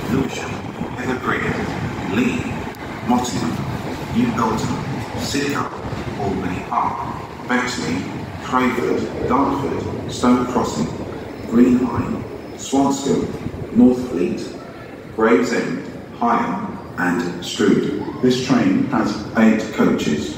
Lewisham, Heatherbrigg, Lee, Mottingham, New Belton, Sidcup, Albany Park, Bexley, Crayford, Dartford, Stone Crossing, Greenhine, Swanscombe, Northfleet, Gravesend, Higham and Strood. This train has 8 coaches.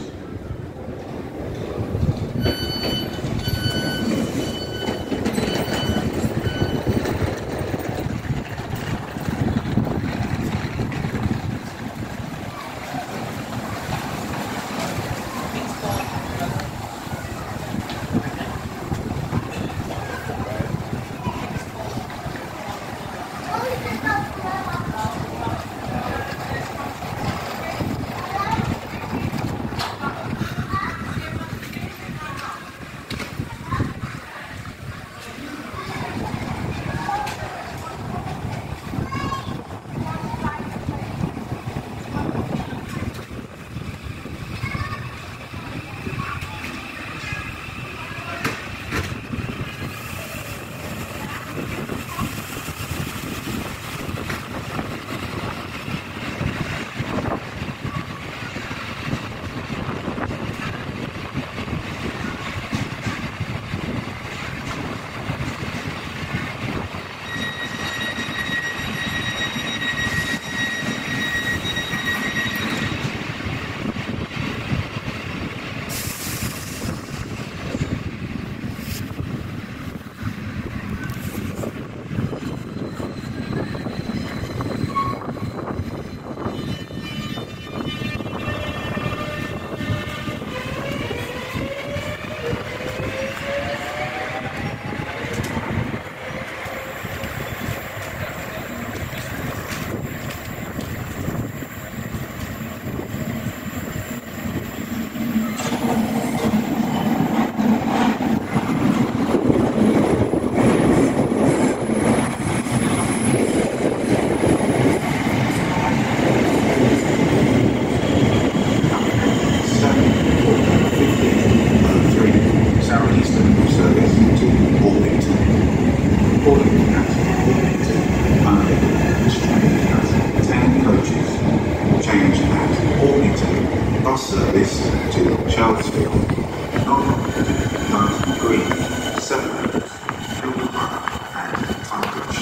Southeastern service to Orpington. Orpington at Orpington, Monday. This train has 10 coaches. Change at Orpington. Bus service to Charlesfield. Norfolk, London Green, Sevenoaks, Hillborough and Tunbridge.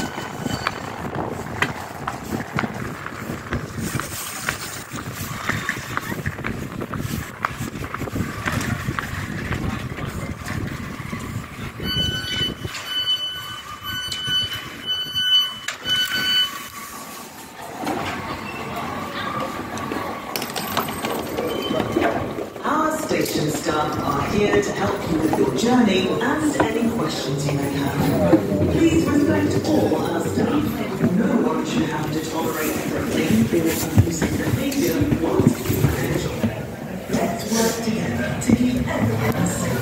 Station staff are here to help you with your journey and any questions you may have. Please respect all our staff. No one should have to tolerate threatening or abusive behaviour whilst you manage. Let's work together to keep everyone safe.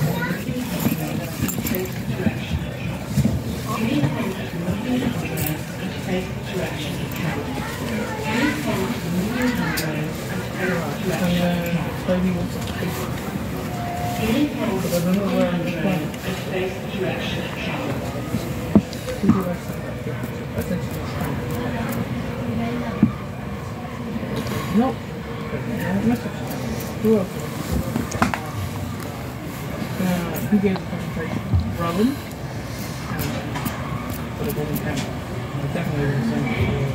Nope. Who else? Who gave the presentation? Robin? For the golden camera. Definitely the same.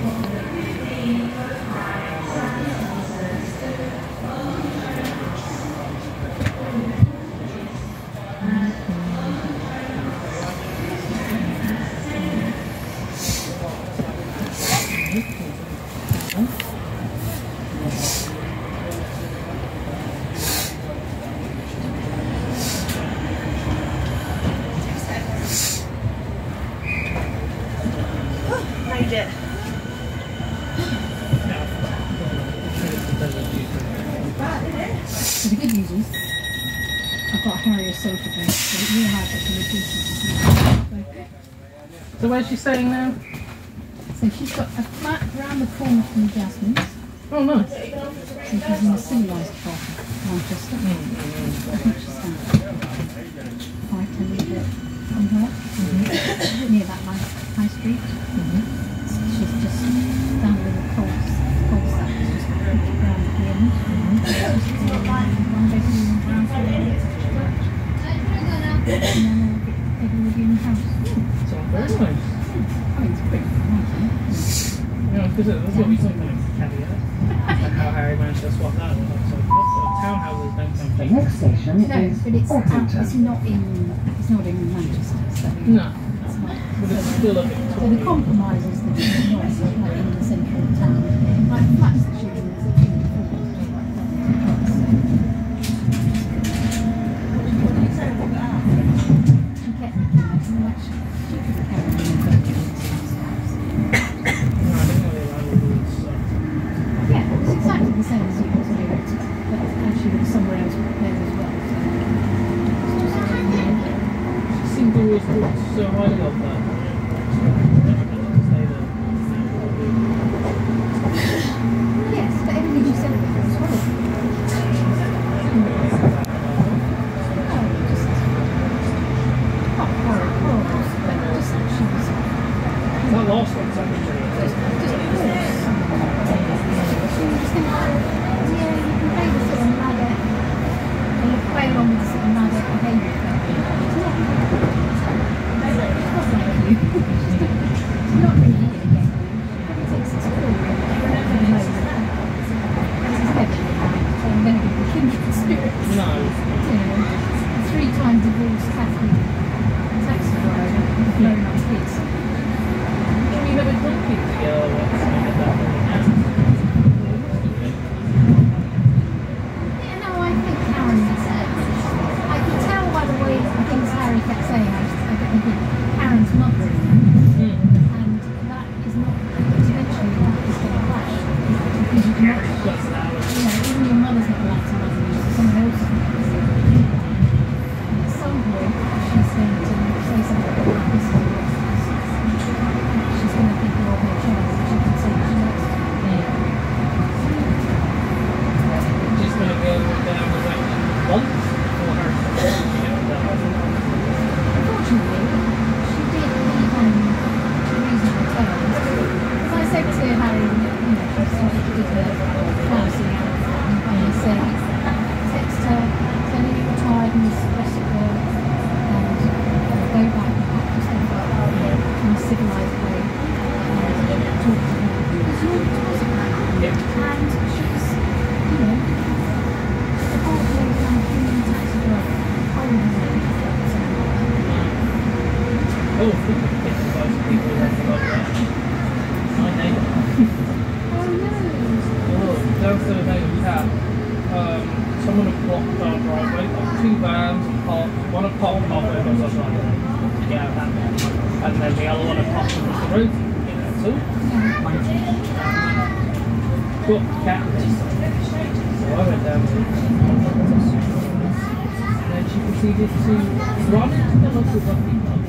The good news is, I've got Harrier sofa bed, so you have So where's she staying now? So she's got a flat round the corner from Jasmine's. Oh, nice. So she's in a civilised apartment, Manchester. I think she's down 5-10 minutes from her, near that high street. So she's just Because there's got to be some kind of caveat. Like how Harry managed to swap that one. So townhouses don't come The cheap. next station No, is but it's Orpington. not in Manchester. So No. it's not. But it's still a bit So the compromise is that it's not like in the centre of town. Like flats that you can afford. Yeah, it's exactly the same as you was doing it, but actually with somewhere else prepared as well. She seemed to always talk so highly of that. Yes, but everything you said about it was horrible. Not horrible, but just she was That last one's actually pretty just coarse. She was just thinking, yeah, you can play the sort of ladder, and you play along with the sort of ladder behaviour, but it's not really you. It's not really it again. It takes its full for the moment. This is heavy, so I'm going to give the kindred spirits. No. You know, 3 times divorced Catholic taxi driver with blown up kids. We have a donkey together once and we did that really now. Yeah, no, I think Karen is. I could tell by the way things Harry kept saying. I kept thinking Karen's mother, and that is not eventually that is going to clash because you cannot. You know, even your mother's not allowed to love you, so someone else is. At some point, she's going to say something like this. She's going to think of her child, and she can say she loves her. She's going to go down the way once for her. Unfortunately, she did leave on reasonable terms. As I said to Harry, you know, she started to do the bouncing out, and I said, text her, tell her you're tired and you're stressed at work, and go back and practice the in a civilised way, and talk to her. Because you're toxic, and she's, you know, a hard-working human taxi driver. Oh, I think we picked the most people that got that. My neighbour. Oh, downstairs neighbour's house. Someone had blocked our driveway, like 2 vans and parked. One had parked halfway across our driveway to get out that way. And then the other one had parked across the road to get out too. Got the cat there. So I went down to and then she proceeded to run into the local rugby club.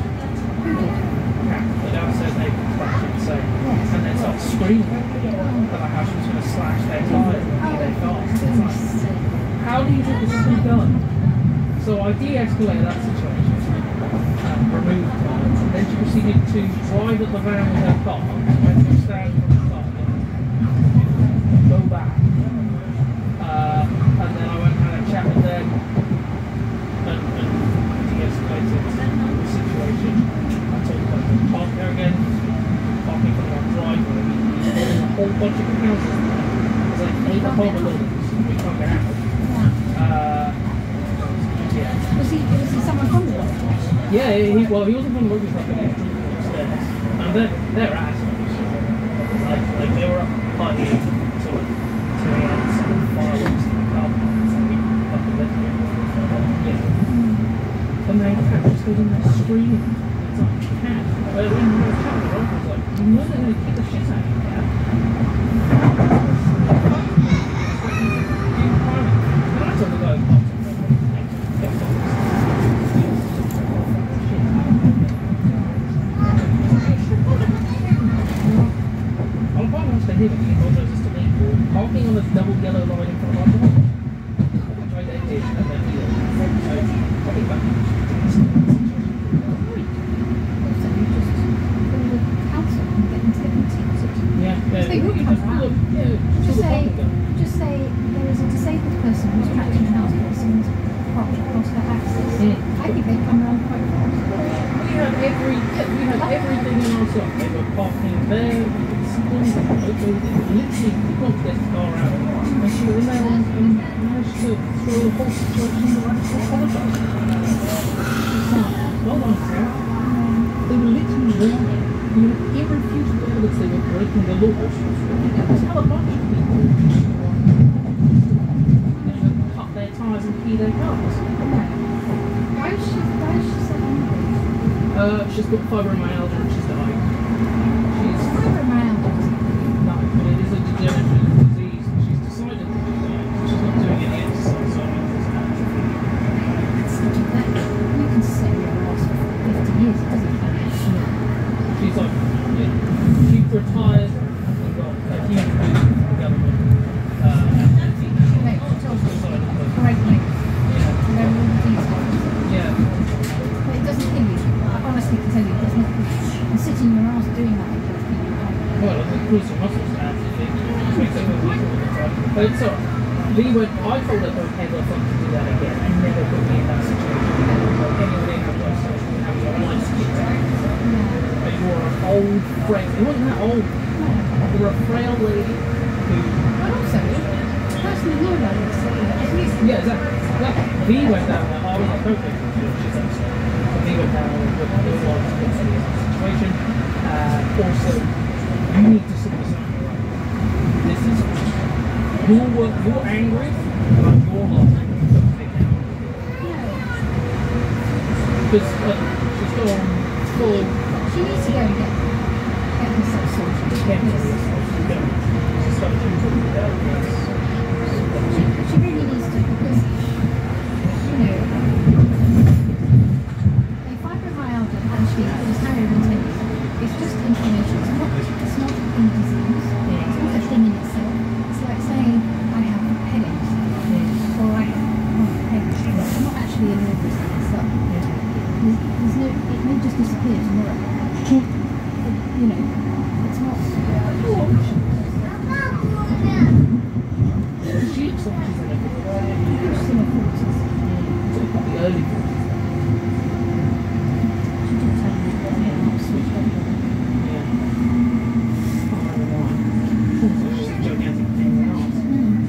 The downstairs neighbour's flashing, so, and then start screaming about how she was going to slash their tyres and be their cars. It's like, how do you think this is going to be done? So I de-escalated that situation, removed her, and then she proceeded to drive at the van with her car, went to stand from the car, go back, and then I went and had a chat with them, and de-escalated the situation. I told her to park there again, parking from our driveway, there's a whole bunch of houses there. There's like 8 apartment buildings, we can't get out. Yeah. Was he someone from the rugby club? Yeah, he wasn't from the rugby club, but he was upstairs. And they're assholes. Like they were up partying till 2 a.m. selling fireworks in the car park. So we fucking left here. Yeah. And they just stood in there screaming. It's like, cat. But when we were chatting, the uncle was like, you know they're going to kick the shit out of you, cat. And I told the guy who parked in front of me, get fucked. I'll quite want to hear what you told us to me for parking on the double yellow line in front of our door. Which I then did, and then he did. So, probably back. Just say there is a disabled person who's trapped in a house with someone's parked across their access. I think they come around quite fast. We had everything in our shop. They were parking there, we could see them literally got this car out. And she was there and managed to throw the whole situation around to apologise. Well done, Sarah. They were literally warning. You know, irrefutable evidence they were breaking the law. Tell a bunch of people cut their tyres and key their cars. Why is she so angry? She's got fibromyalgia and she's dying. Fibromyalgia. No, but it is a degenerative disease. She's decided to do that. She's not doing any exercise, so I mean, That's such a bad. You can set your ass for 50 years, doesn't it? she's like, yeah, she retired and got a huge boost from the government. Mate, she told me. Great mate. Remember all the details. Yeah. But it doesn't kill you. I honestly can tell you, it does not kill you. And sitting your ass doing that, it does kill you. Well, I think cruise your muscles now. But it's alright. Lee went, I told her don't ever fucking do that again and never put me in that situation again. Anyone in the process would have your life kicked out. But you're an old frail, you wasn't that old. You're a frail lady who... But also, personally, you're not going to say that. At least, Yeah, exactly. V went down there, I was like, don't think she's upset. V went down there with a lot of situation. Also, you need to sort this out. This is... You're angry about your life. Because she's gone full... she needs to go and get herself sorted. She really needs to, because, you know, a fibromyalgia actually is higher intense. It's just inflammation. It's not a disease. It's not a thing in itself. It's like saying, I have headaches, or I have headaches. It's not actually an illness in itself. There's no, it may just disappear tomorrow. You know, it's not. She looks like she's in a She's in her 40s. the early 40s. She did tell me that I'm switched over. Yeah. She's a gigantic thing in the arse.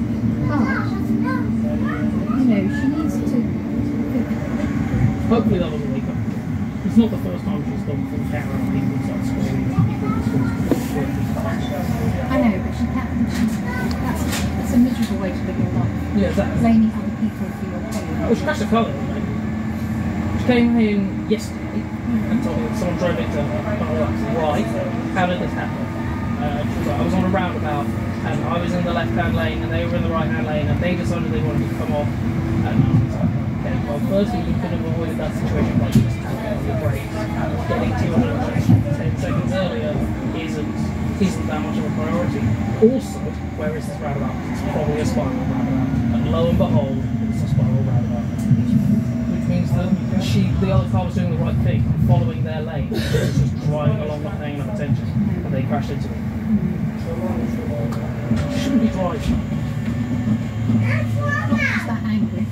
But, you know, she needs to. Hopefully that wasn't wake up. It's not the first time she's gone from camera and people start screaming at people responsible for it. I know, but she can't. That's a miserable way to live your life. Yeah, exactly. Blaming other people for your pain. Oh, she crashed a car, right? She came in yesterday and told me that someone drove into her. Why? How did this happen? She was like, I was on a roundabout and I was in the left-hand lane and they were in the right-hand lane and they decided they wanted to come off. And I was like, okay, well, firstly, you could have avoided that situation by just tapping on your brakes. Getting 10 seconds earlier isn't that much of a priority. Also, where is this roundabout? It's probably a spiral roundabout. And lo and behold, it's a spiral roundabout. Which means that the other car was doing the right thing, following their lane. It was just driving along, not paying enough attention. And they crashed into it. She shouldn't be driving. Not just that angry.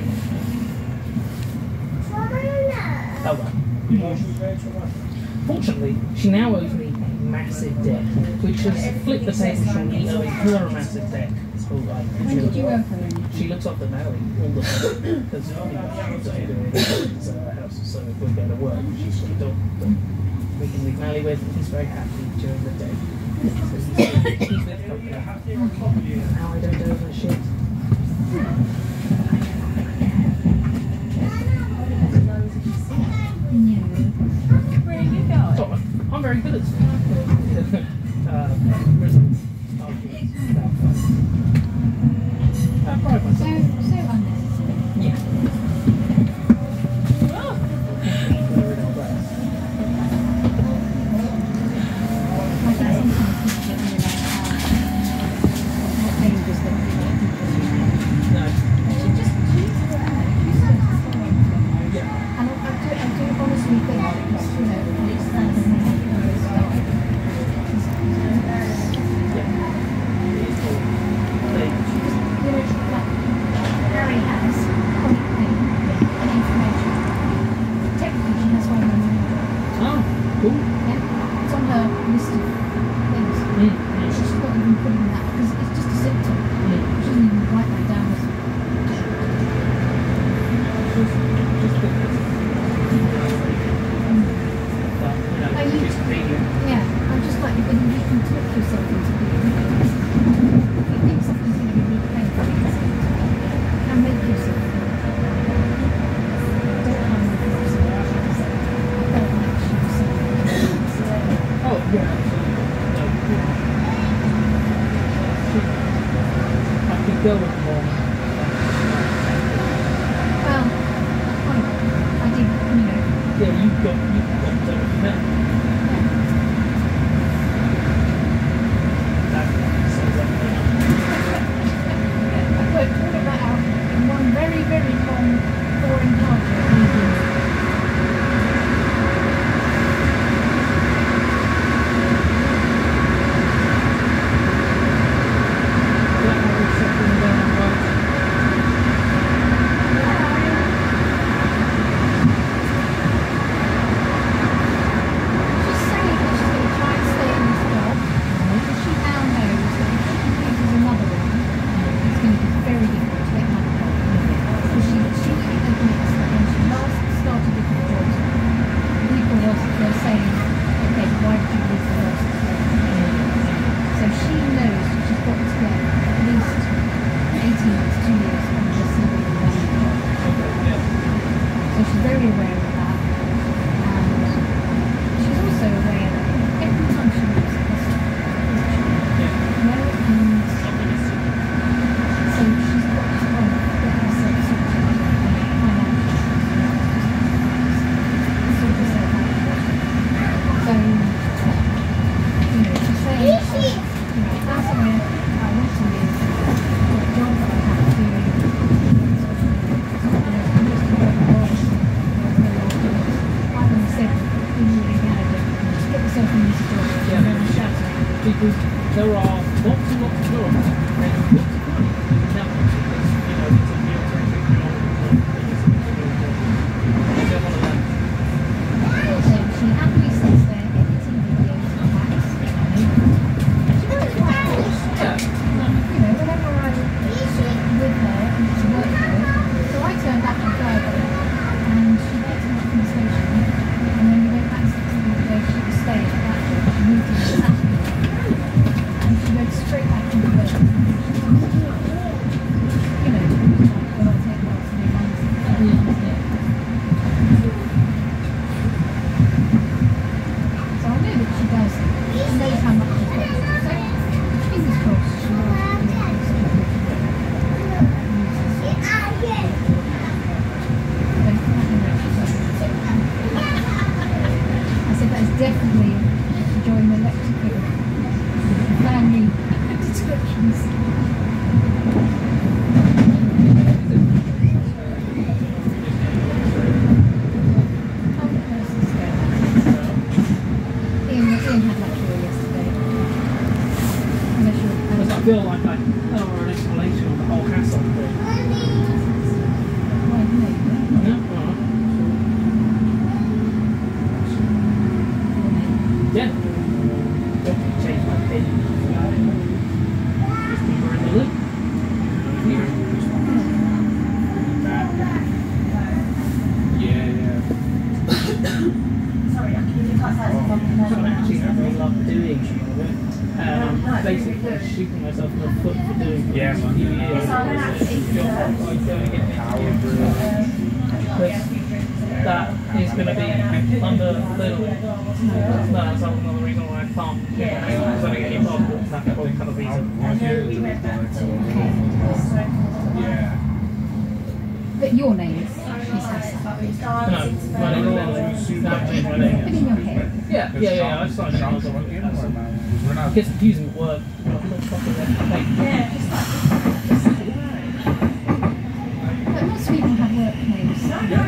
Oh well. Fortunately, she now owes me a massive debt, which has flipped the table from me owing her a massive debt. When did you owe her any? She looks after Natalie all the time because she's doing her house, so if we go to work, she's got a dog that we can leave Natalie with. He's very happy during the day. So he's with company. Now I don't owe her shit. Where are you going? So, I'm very good at stuff. Results. I pride myself. So unnecessary. Yeah. I think sometimes people don't realise how dangerous they look yourself into being. If you think something's going to be really painful, and make yourself feel it. Don't harm the person. I don't like you saying Oh, yeah. I could go with more. well, I did, you know. Yeah, you've got so much men. That says everything. I worked all of that out in one very, very long, boring project. She's saying that she's going to try and stay in this job because she now knows that if she chooses another one, it's going to be very difficult to get another job. Because she admits that when she last started different jobs, people were saying, okay, why did you leave the last job? So she knows that she's got to get at least 18 months, 2 years on just simply the one job. So she's very aware of that. And she's also aware that every time she moves a customer, and so she's got to get herself sorted out financially. Sort herself out. So, you know, she's saying, you know, that's where I want to live, what job that I have to do, because there are lots and lots of jobs and lots of money in that one because, you know, it's a real So she happily sits there editing videos and facts. She knows what it is. You know, whenever I was with her and she worked with her, so I turned up on Friday and she picked me up from the station and then we went back to where she was staying at that job. She moved in on Saturday and she went straight back into work. You know, like when I take my afternoon runs. So I know that she does. She knows how much she's got to do. So fingers crossed she will be able I said that is definitely to join the electrical family descriptions. Ian had lecture yesterday. Unless I feel like I owe an explanation on the whole hassle thing. well, no, Yeah. Don't change my pin. Just keep her in the loop. What I actually really love doing, basically shooting myself in the foot for doing it for a few years. That is going to be under little. That's another reason why I can't do it because I don't get any passports. That's probably kind of reason. but your name, she says. No, my name is my name. Put in your head. Yeah, I signed it. I was alright. It gets confusing at work. But lots of people have work names.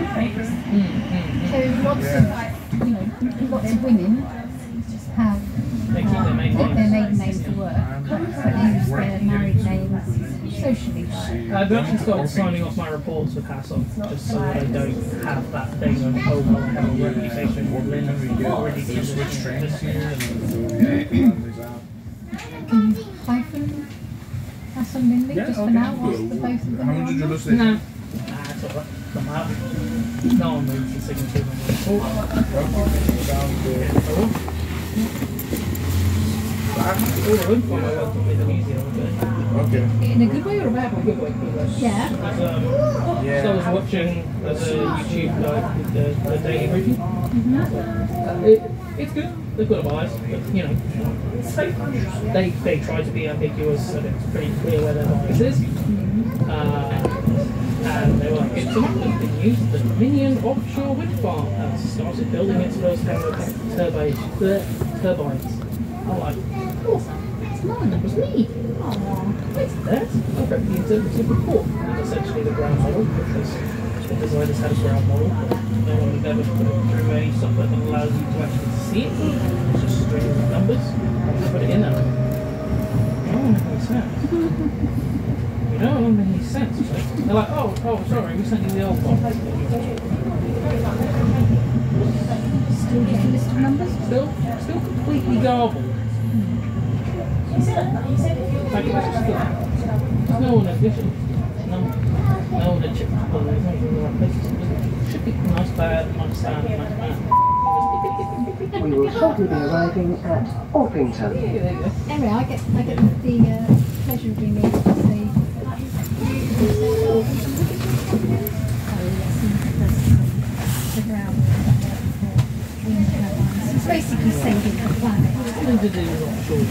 So lots of women have They keep their maiden their names. maiden name for work, but use their married name socially. I've actually started signing off my reports with Hassel, just so that I don't have that thing of, oh well, I have a reputation with Lynn already gives it. Can you hyphen Hassel Lindy just for now whilst the both of them are on there? No. It's alright. Come out. No one moves the signature on the report. All the wind farm I went to Indonesia the other day. Okay. In a good way or a bad A way? good way. Yeah. So I was watching there's a YouTube guy with the daily briefing. It's good. They've got a bias, but you know, they try to be ambiguous, and it's pretty clear where their bias is. And they were like, it's an been used. The Dominion offshore wind farm has started building its first turbines. I'm like, oh, That's mine. That was me. Aww. what's that? I read the interpretive report. It's essentially the ground model, because the designers had a ground model, but no one would ever put it through any software that allows you to actually see it. It's just straight with numbers. I'll just put it in there. No one makes sense. You know, it doesn't make any sense. So they're like, oh, sorry, we sent you the old one. Still just a list of numbers? Still completely garbled. Like it was just there's no one addition. No one had checked. Well, there's not even the right places. It should be nice bad, nice bad, nice bad. We will shortly be arriving at Orpington. Yeah, there you go. Anyway, I get the pleasure of being able to see. It's basically saving the planet. Nothing to do with offshore.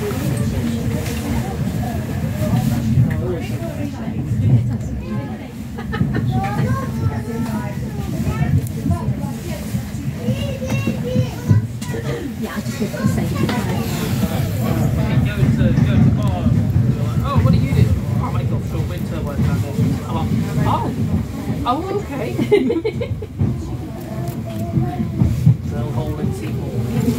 Yeah, I just want to save the planet. Go to the bar. Oh, what do you do? I make offshore wind turbine foundations. I'm like, oh, okay. They'll hold and see more.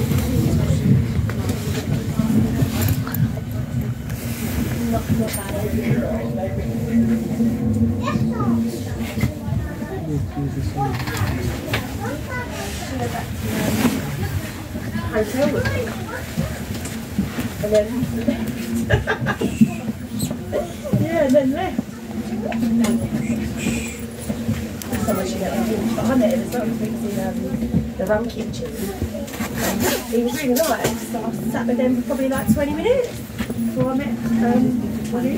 Hotel with me. And then yeah, and then left. So much you get behind it as well, the rum kitchen. He was really nice, so I sat with them for probably like 20 minutes before I met Wally.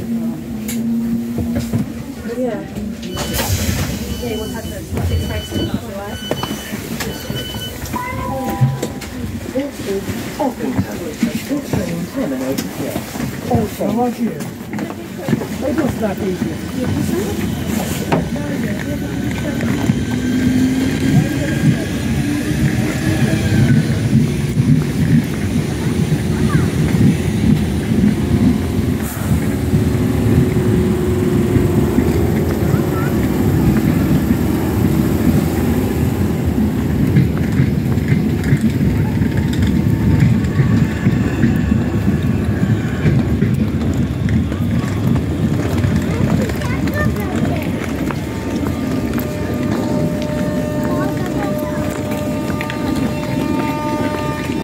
Yeah. Yeah, he had the six races alright. This is Orpington. This train terminates here. Also, How you? They just that easy.